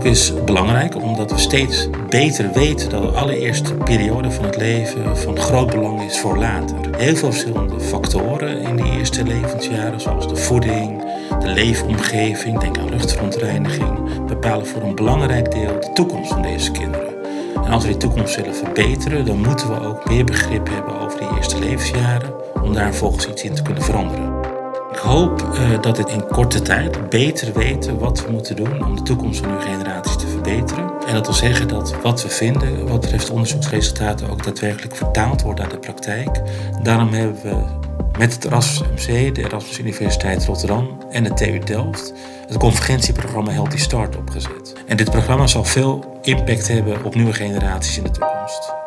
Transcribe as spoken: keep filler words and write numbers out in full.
is belangrijk omdat we steeds beter weten dat de allereerste periode van het leven van groot belang is voor later. Heel veel verschillende factoren in die eerste levensjaren, zoals de voeding, de leefomgeving, denk aan luchtverontreiniging, bepalen voor een belangrijk deel de toekomst van deze kinderen. En als we die toekomst willen verbeteren, dan moeten we ook meer begrip hebben over die eerste levensjaren om daar vervolgens iets in te kunnen veranderen. Ik hoop uh, dat we in korte tijd beter weten wat we moeten doen om de toekomst van uw generaties te verbeteren. En dat wil zeggen dat wat we vinden, wat betreft onderzoeksresultaten, ook daadwerkelijk vertaald wordt naar de praktijk. Daarom hebben we met het Erasmus M C, de Erasmus Universiteit Rotterdam en de T U Delft het convergentieprogramma Healthy Start opgezet. En dit programma zal veel impact hebben op nieuwe generaties in de toekomst.